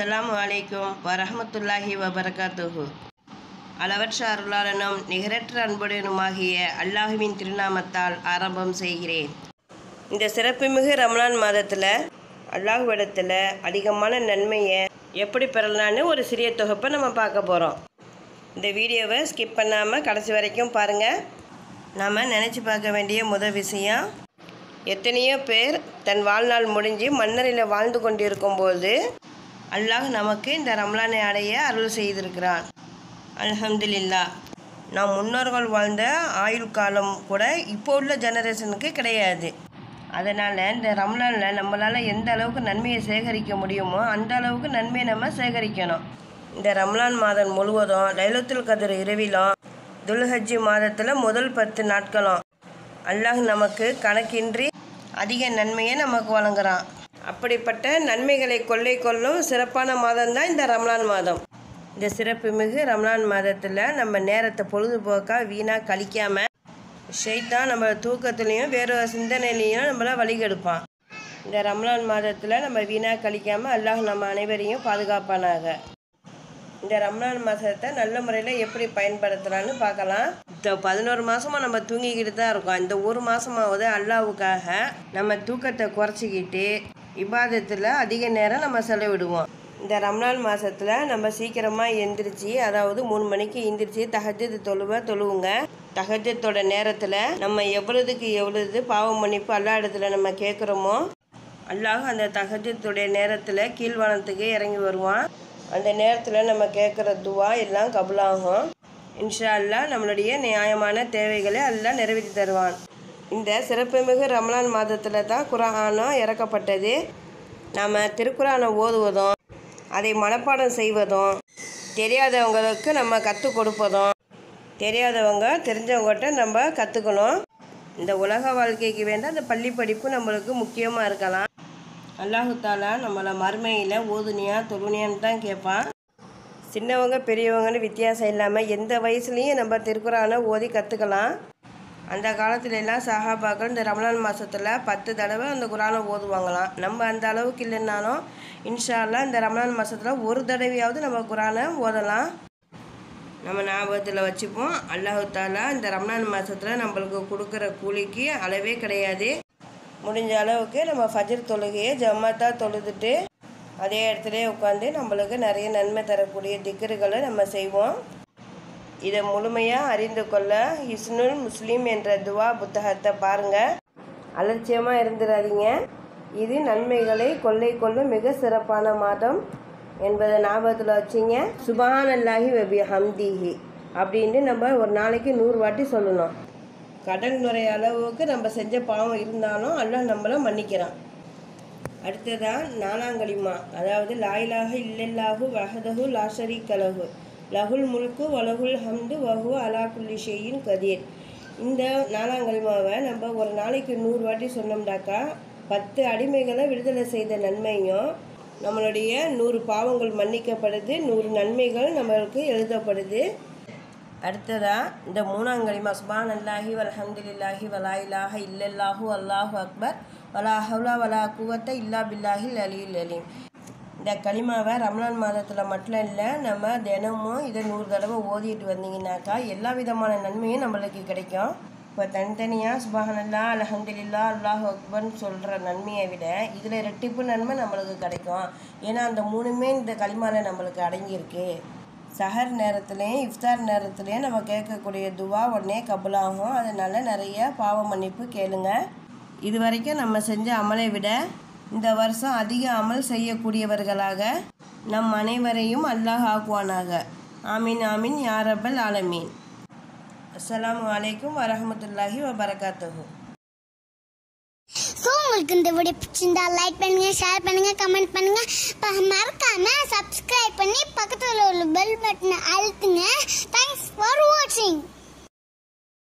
அஸ்ஸலாமு அலைக்கும் வரஹ்மத்துல்லாஹி வபரகாத்துஹு. அளவற்ற அருளாளனும் நிகரற்ற அன்புடனுமாகிய அல்லாஹுவின் திருநாமத்தால் ஆரம்பம் செய்கிறேன். இந்த சிறப்புமிகு ரமலான் மாதத்தில் அல்லாஹ்விடத்தில் அதிகமான நன்மையை எப்படி பெறலான்னு ஒரு சிறிய தொகுப்பை நம்ம பார்க்க போகிறோம். இந்த வீடியோவை ஸ்கிப் பண்ணாமல் கடைசி வரைக்கும் பாருங்கள். நாம் நினச்சி பார்க்க வேண்டிய முதல் விஷயம், எத்தனையோ பேர் தன் வாழ்நாள் முடிஞ்சு மன்னரில் வாழ்ந்து கொண்டிருக்கும்போது அல்லாஹ் நமக்கு இந்த ரமலானை அடைய அருள் செய்திருக்கிறான். அல்ஹம்துலில்லாஹ். நம் முன்னோர்கள் வாழ்ந்த ஆயுள் காலம் கூட இப்போ உள்ள ஜெனரேஷனுக்கு கிடையாது. அதனால் இந்த ரமலானில் நம்மளால் எந்த அளவுக்கு நன்மையை சேகரிக்க முடியுமோ அந்த அளவுக்கு நன்மையை நம்ம சேகரிக்கணும். இந்த ரமலான் மாதம் முழுவதும் லைலத்துல் கத்ர் இரவிலும் துல்ஹஜ் மாதத்தில் முதல் 10 நாட்களும் அல்லாஹ் நமக்கு கணக்கின்றி அதிக நன்மையை நமக்கு வழங்குகிறான். அப்படிப்பட்ட நன்மைகளை கொள்ளை கொள்ளும் சிறப்பான மாதம்தான் இந்த ரமலான் மாதம். இந்த சிறப்புமிகு ரமலான் மாதத்தில் நம்ம நேரத்தை பொழுதுபோக்காக வீணாக கழிக்காமல் ஷைத்தான் நம்ம தூக்கத்துலேயும் வேறு சிந்தனையிலையும் நம்மளை வழிகெடுப்பான். இந்த ரமலான் மாதத்தில் நம்ம வீணாக கழிக்காமல் அல்லாஹ் நம்ம அனைவரையும் பாதுகாப்பானாக. இந்த ரமலான் மாதத்தை நல்ல முறையில் எப்படி பயன்படுத்தலான்னு பார்க்கலாம். இந்த 11 மாதமாக நம்ம தூங்கிக்கிட்டு தான் இருக்கோம். இந்த ஒரு மாதமாவது அல்லாஹ்வுக்காக நம்ம தூக்கத்தை குறைச்சிக்கிட்டு இபாதத்தில் அதிக நேரம் நம்ம செலவிடுவோம். இந்த ரமலான் மாதத்தில் நம்ம சீக்கிரமாக எந்திரிச்சு, அதாவது 3 மணிக்கு எந்திரிச்சு தஹஜ்ஜுத் தொழுவுங்க. தஹஜ்ஜுத்தோட நேரத்தில் நம்ம எவ்வளவு பாவ மன்னிப்பு அல்லாஹ் இடத்துல நம்ம கேட்குறோமோ அல்லாஹ் அந்த தஹஜ்ஜுத்துடைய நேரத்தில் கீழ்வானத்துக்கு இறங்கி வருவான். அந்த நேரத்தில் நம்ம கேட்குற துவா எல்லாம் கபுலாகும். இன்ஷா அல்லாஹ் நம்மளுடைய நியாயமான தேவைகளை அல்லாஹ் நிறைவேற்றி தருவான். இந்த சிறப்புமிகு ரமலான் மாதத்தில் தான் குர்ஆனும் இறக்கப்பட்டது. நாம் திருக்குர்ஆனை ஓதுவதும் அதை மனப்பாடம் செய்வதும் தெரியாதவங்களுக்கு நம்ம கற்றுக் கொடுப்பதும் தெரியாதவங்க தெரிஞ்சவங்ககிட்ட நம்ம கற்றுக்கணும். இந்த உலக வாழ்க்கைக்கு வேண்டாம் அந்த பள்ளி படிப்பு நம்மளுக்கு முக்கியமாக இருக்கலாம். அல்லாஹு தாலா நம்மளை மறுமையில் ஓதுனியா தொழுனியான்னு தான் கேட்பான். சின்னவங்க பெரியவங்கன்னு வித்தியாசம் இல்லாமல் எந்த வயசுலேயும் நம்ம திருக்குர்ஆனை ஓதி கற்றுக்கலாம். அந்த காலத்துல எல்லாம் சஹாபாக்கள் இந்த ரமலான் மாதத்தில் 10 தடவை அந்த குர்ஆனை ஓதுவாங்களாம். நம்ம அந்த அளவுக்கு இல்லைன்னாலும் இன்ஷா அல்லாஹ் இந்த ரமலான் மாதத்தில் ஒரு தடவையாவது நம்ம குர்ஆனை ஓதலாம். நம்ம ஞாபகத்தில் வச்சுப்போம். அல்லாஹு தாலா இந்த ரமலான் மாதத்தில் நம்மளுக்கு கொடுக்குற கூலிக்கு அளவே கிடையாது. முடிஞ்ச அளவுக்கு நம்ம ஃபஜ்ர் தொழுகையை ஜமாத்தாக தொழுதுட்டு அதே இடத்துல உட்காந்து நம்மளுக்கு நிறைய நன்மை தரக்கூடிய திக்ருகளை நம்ம செய்வோம். இதை முழுமையாக அறிந்து கொள்ள ஹிஸ்னுல் முஸ்லீம் என்ற துவா புத்தகத்தை பாருங்கள். அலட்சியமாக இருந்துடாதீங்க. இது நன்மைகளை கொள்ளை கொள்ளும் மிக சிறப்பான மாதம் என்பதை ஞாபகத்தில் வச்சிங்க. சுப்ஹானல்லாஹி வ பிஹம்திஹி அப்படின்ட்டு நம்ம ஒரு நாளைக்கு 100 வாட்டி சொல்லணும். கடல் நுரை அளவுக்கு நம்ம செஞ்ச பாவம் இருந்தாலும் அல்லாஹ் நம்மளை மன்னிக்கிறான். அடுத்ததான் 4ஆம் கலிமா, அதாவது லா இலாஹ இல்லல்லாஹு வஹதஹு லா ஷரீக லஹு லஹுல் முல்கு வலஹுல் ஹம்து வஹுவ அலா குல்லி ஷைஇன் கதீர். இந்த 4ஆம் கலிமாவை நம்ம ஒரு நாளைக்கு 100 வாட்டி சொன்னோம்னாக்கா 10 அடிமைகளை விடுதலை செய்த நன்மையும் நம்மளுடைய 100 பாவங்கள் மன்னிக்கப்படுது, 100 நன்மைகள் நம்மளுக்கு எழுதப்படுது. அடுத்ததாக இந்த 3ஆம் கலிமா சுப்ஹானல்லாஹி வல்ஹம்துலில்லாஹி வலா இலாஹ இல்லல்லாஹு அல்லாஹு அக்பர் வலா ஹவ்லா வலா குவத்த இல்லா பில்லாஹில் அலியுல் அலீம். இந்த கலிமாவை ரமலான் மாதத்தில் மட்டும் இல்லை, நம்ம தினமும் இதை 100 தடவை ஓதிட்டு வந்தீங்கன்னாக்கா எல்லா விதமான நன்மையும் நம்மளுக்கு கிடைக்கும். இப்போ தனித்தனியாக சுப்ஹானல்லாஹ் அல்ஹம்துலில்லாஹ் அல்லாஹு அக்பர்னு சொல்கிற நன்மையை விட இதில் ரெட்டிப்பு நன்மை நம்மளுக்கு கிடைக்கும். ஏன்னா அந்த 3மே இந்த கலிமாவில் நம்மளுக்கு அடங்கியிருக்கு. சஹர் நேரத்துலேயும் இஃப்தார் நேரத்துலேயும் நம்ம கேட்கக்கூடிய துவா உடனே கபுலாகும். அதனால் நிறைய பாவ மன்னிப்பு கேளுங்க. இது வரைக்கும் நம்ம செஞ்ச அமலை விட இந்த வருஷம் அதிக அமல் செய்யக்கூடியவர்களாக நம் அனைவரையும் அல்லாஹ் ஆக்குவானாக. ஆமீன் ஆமீன் யா ரப்பல் ஆலமீன். அஸ்ஸலாமு அலைக்கும் வரஹ்மத்துல்லாஹி வபரகாத்துஹு. உங்களுக்கு இந்த வீடியோ பிடிச்சிருந்தா லைக் பண்ணுங்க, ஷேர் பண்ணுங்க, கமெண்ட் பண்ணுங்க. மறக்காம சப்ஸ்கிரைப் பண்ணி பக்கத்துல உள்ள பெல் பட்டனை அழுத்துங்க. தேங்க்ஸ் ஃபார் வாட்சிங்.